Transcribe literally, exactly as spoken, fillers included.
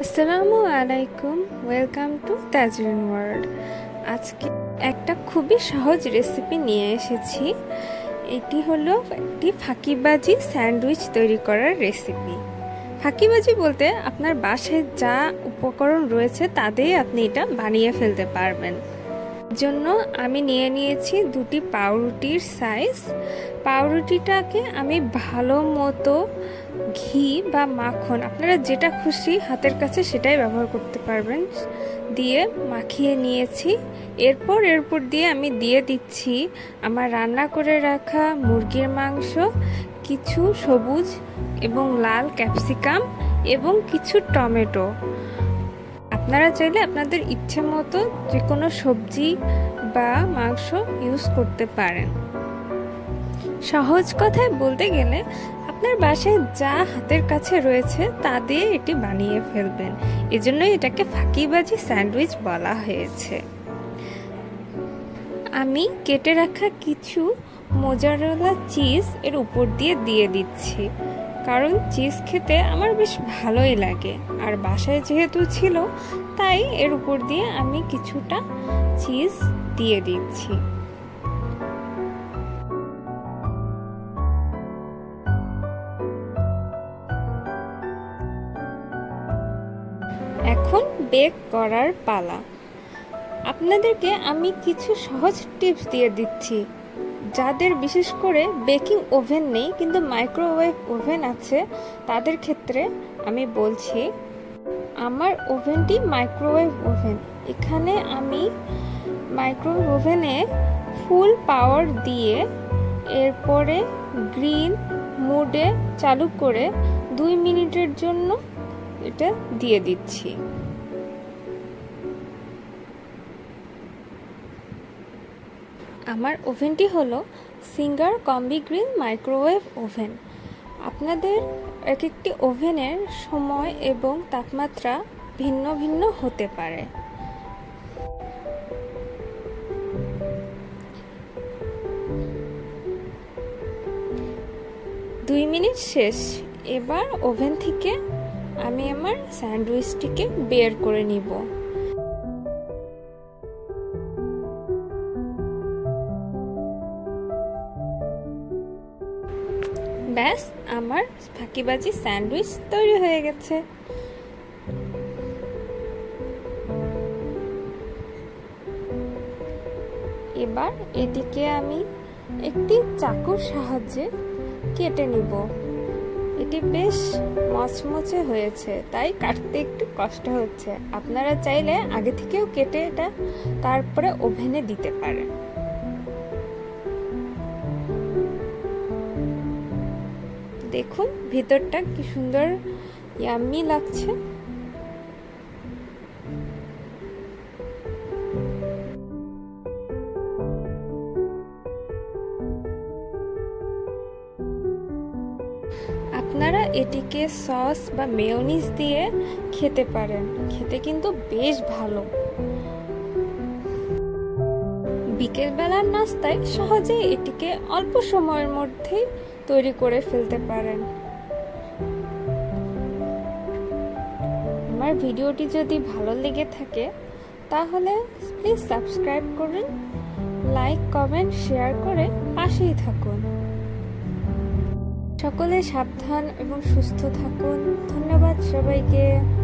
আসসালামু আলাইকুম, welcome to Tazreen world. আজকে একটা খুবই সহজ রেসিপি নিয়ে এসেছি। এটি হলো একটি ফাঁকিবাজি স্যান্ডউইচ তৈরি করার রেসিপি। ফাঁকিবাজি বলতে আপনার বাসায় যা উপকরণ রয়েছে তাতেই আপনি এটা বানিয়ে ফেলতে পারবেন। জন্য আমি নিয়ে নিয়েছি দুটি পাউরুটির সাইজ। পাউরুটিটাকে আমি ভালো মতো ঘি বা মাখন, আপনারা যেটা খুশি হাতের কাছে সেটাই ব্যবহার করতে পারবেন, দিয়ে মাখিয়ে নিয়েছি। এরপর এরপর দিয়ে আমি দিয়ে দিচ্ছি আমার রান্না করে রাখা মুরগির মাংস, কিছু সবুজ এবং লাল ক্যাপসিকাম এবং কিছু টমেটো। আপনারা চাইলে আপনাদের ইচ্ছে মতো যে কোনো সবজি বা মাংস ইউজ করতে পারেন। সহজ কথায় বলতে গেলে আপনার বাসায় যা হাতের কাছে রয়েছে তা দিয়ে এটি বানিয়ে ফেলবেন। এজন্যই এটাকে ফাঁকিবাজি স্যান্ডউইচ বলা হয়েছে। আমি কেটে রাখা কিছু মোজারেলা চিজ এর উপর দিয়ে দিয়ে দিচ্ছি, কারণ চিজ খেতে আমার বেশ ভালোই লাগে, আর বাসায় যেহেতু ছিল তাই এর উপর দিয়ে আমি কিছুটা চিজ দিয়ে দিচ্ছি। এখন বেক করার পালা। আপনাদেরকে আমি কিছু সহজ টিপস দিয়ে দিচ্ছি। যাদের বিশেষ করে বেকিং ওভেন নেই কিন্তু মাইক্রোওয়েভ ওভেন আছে, তাদের ক্ষেত্রে আমি বলছি, আমার ওভেনটি মাইক্রোওয়েভ ওভেন। এখানে আমি মাইক্রোওয়েভ ওভেনে ফুল পাওয়ার দিয়ে এরপরে গ্রিন মোডে চালু করে দুই মিনিটের জন্য এটা দিয়ে দিচ্ছি। আমার ওভেনটি হলো Singer combi grill microwave oven. আপনাদের এক একটি ওভেনের সময় এবং তাপমাত্রা ভিন্ন ভিন্ন হতে পারে। দুই মিনিট শেষ। এবার ওভেন থেকে আমি আমার স্যান্ডউইচটিকে বের করে নিব। ব্যাস, আমার ফাঁকিবাজি স্যান্ডউইচ তৈরি হয়ে গেছে। এবার এটিকে আমি একটি চাকুর সাহায্যে কেটে নিব। এটি বেশ মচমচে হয়েছে, তাই কাটতে একটু কষ্ট হচ্ছে। আপনারা চাইলে আগে থেকেও কেটে এটা তারপরে ওভেনে দিতে পারেন। দেখুন ভিতরটা কি সুন্দর ইয়াম্মি লাগছে। আপনারা এটিকে সস বা মেয়োনিজ দিয়ে খেতে পারেন, খেতে কিন্তু বেশ ভালো। বিকেলবেলার নাস্তায় সহজে এটিকে অল্প সময়ের মধ্যেই তৈরি করে ফেলতে পারেন। আমার ভিডিওটি যদি ভালো লেগে থাকে তাহলে প্লিজ সাবস্ক্রাইব করুন, লাইক কমেন্ট শেয়ার করে পাশেই থাকুন। সকলে সাবধান এবং সুস্থ থাকুন। ধন্যবাদ সবাইকে।